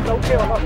OK 了，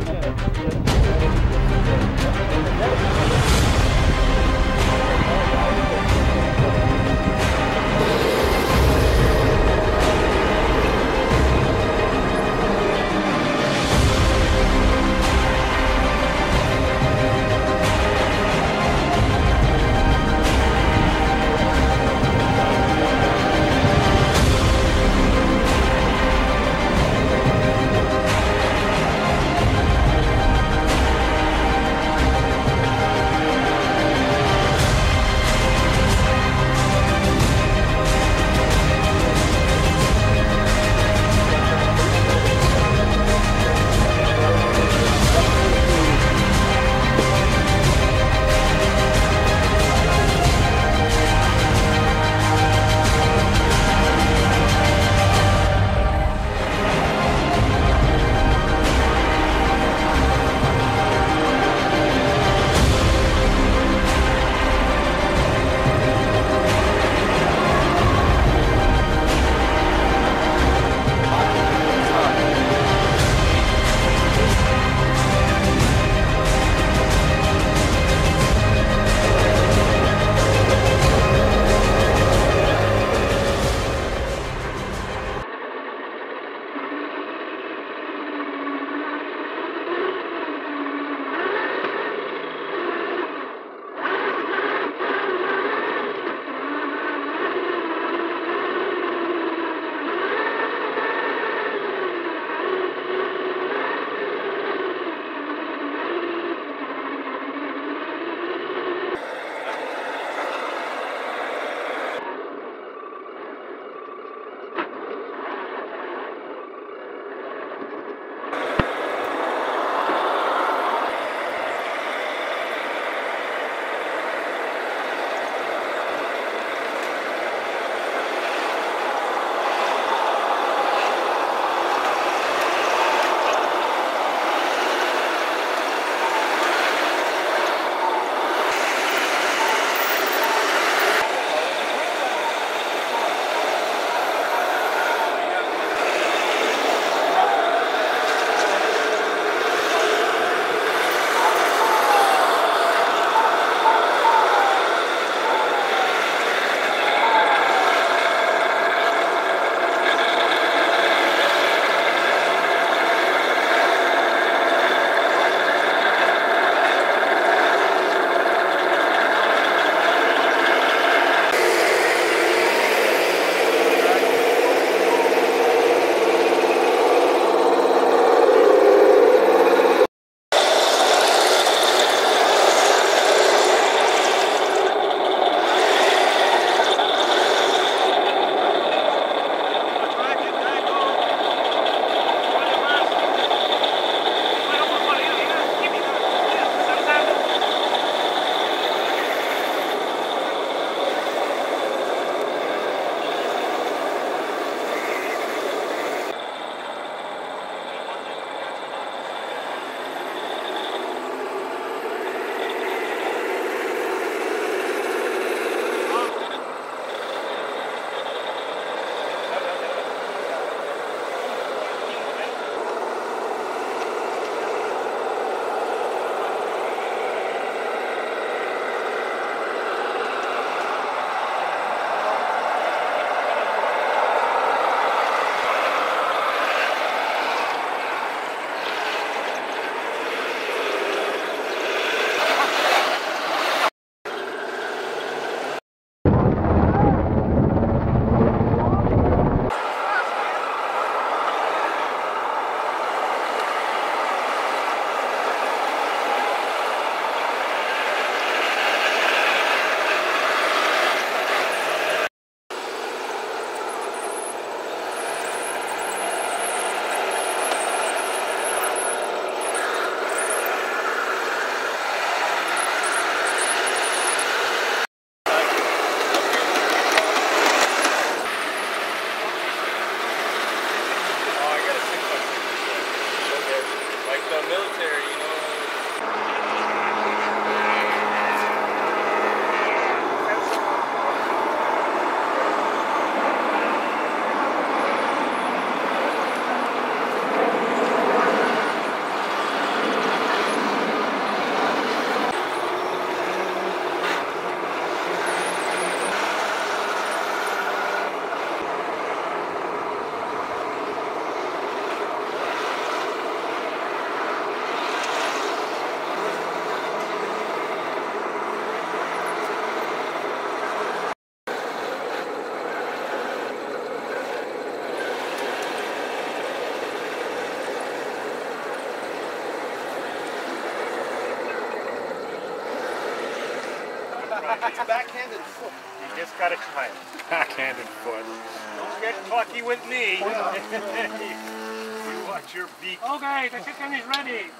It's backhanded foot. You just gotta try it. Backhanded foot. Don't get cocky with me. You watch your beak. Okay, the chicken is ready.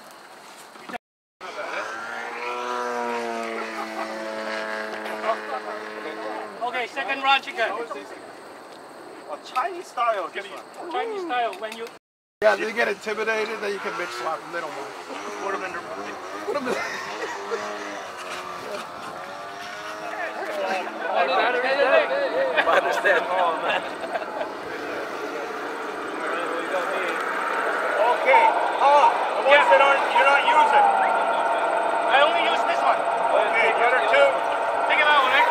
Okay, second round chicken. Chinese style. Chinese style. When you Yeah, they get intimidated, then you can bitch slap them. They don't mind. Put them in the... Put them in. I understand. Okay. The ones that you're not using. I only use this one. Okay, the other two. Take it out, Nick.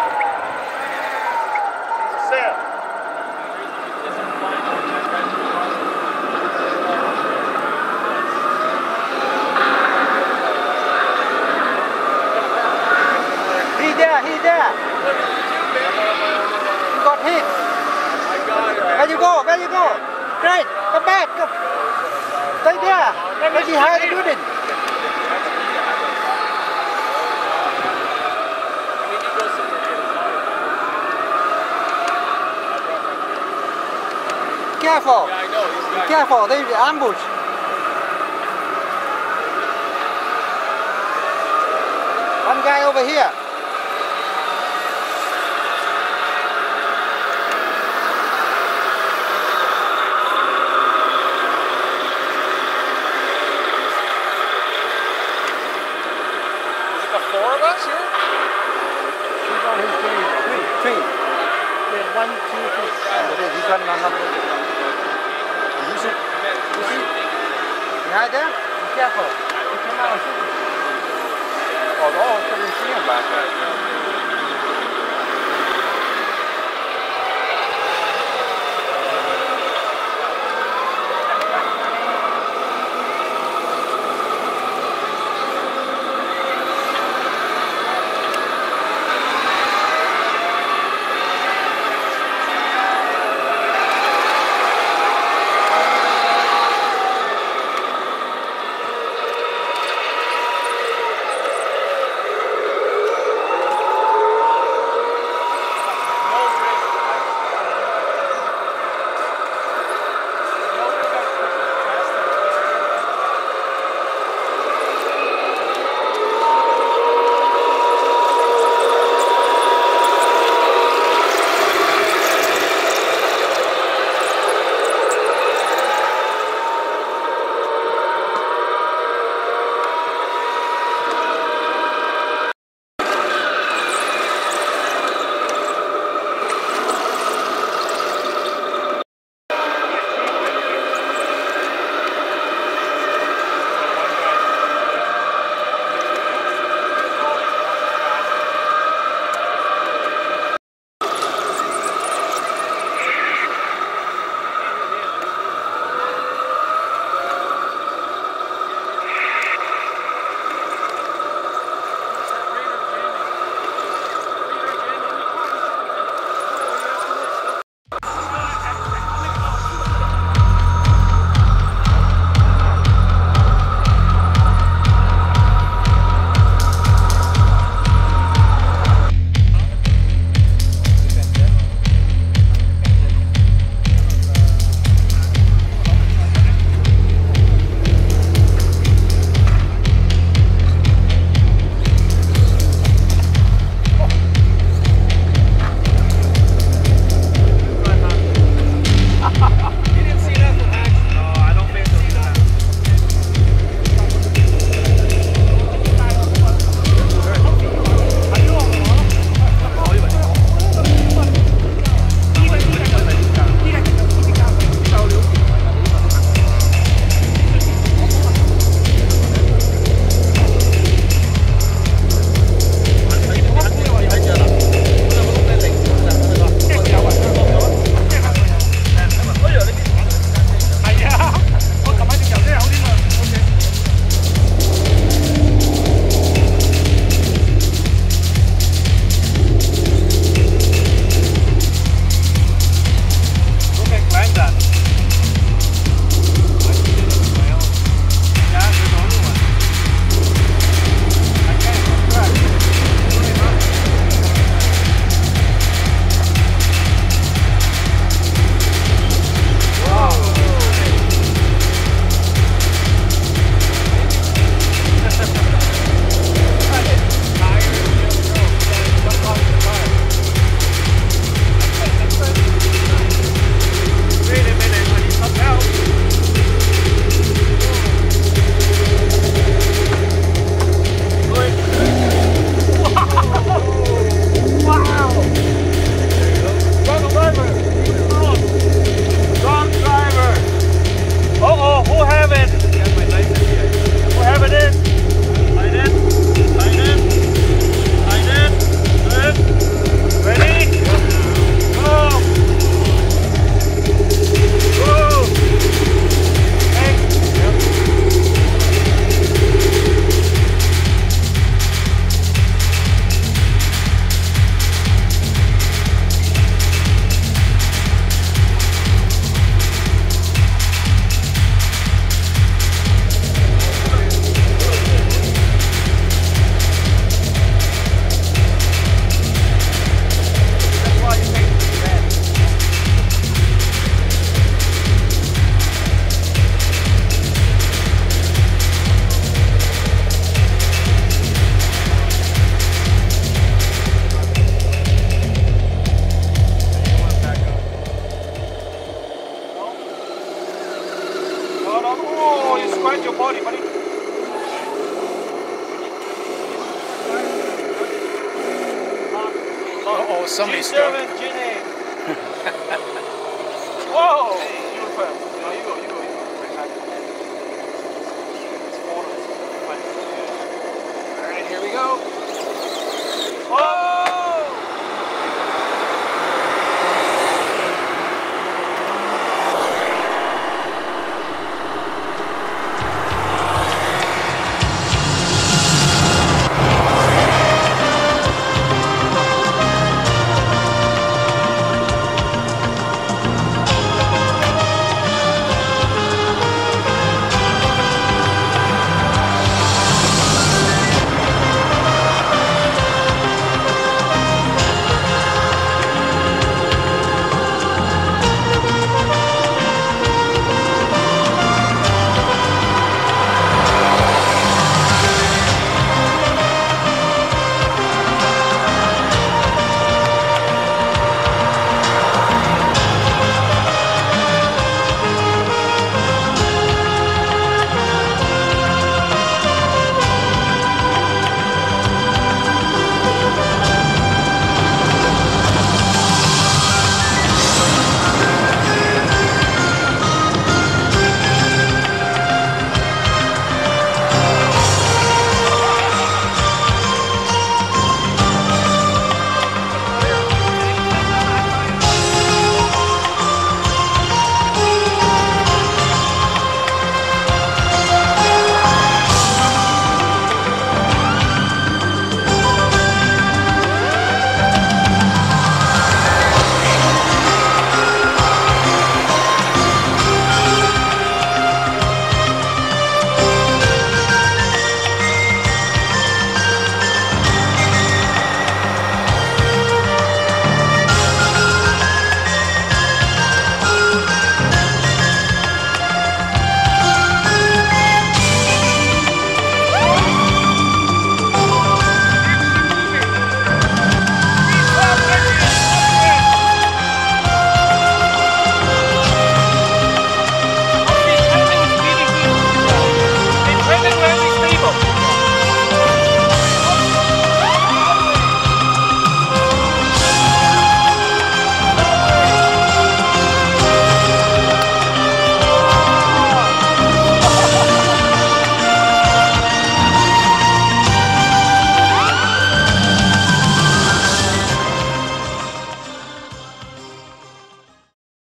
Sam. He's there. You got hit. Where you go? Where you go? Great. Come back. Come. Stay there. Stay behind the building. Careful. Yeah, I know. Be careful. They ambush. One guy over here. Four of us here? He's on his game. Three. Then 1, 2, 3. He's got another. You see? You see? Behind there? Be careful. He come out and shoot you. Oh, couldn't see him back there. Oh, somebody's stuck. G7, Ginny. Whoa! Hey, you go first. No, you go. Alright, here we go. Oh!